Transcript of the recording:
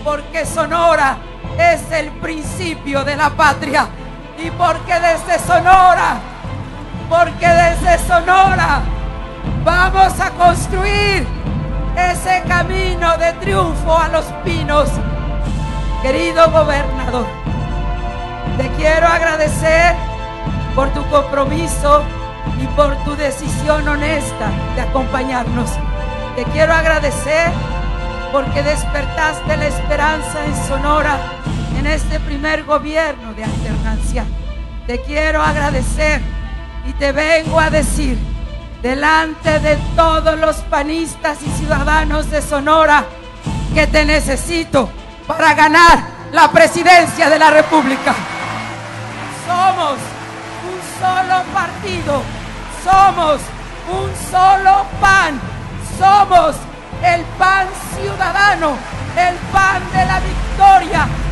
porque Sonora es el principio de la patria. Y porque desde Sonora vamos a construir ese camino de triunfo a Los Pinos. Querido gobernador, te quiero agradecer por tu compromiso y por tu decisión honesta de acompañarnos. Te quiero agradecer porque despertaste la esperanza en Sonora en este primer gobierno de alternancia. Te quiero agradecer y te vengo a decir delante de todos los panistas y ciudadanos de Sonora que te necesito para ganar la presidencia de la República. Somos un solo partido, somos un solo PAN, somos el PAN ciudadano, el PAN de la victoria,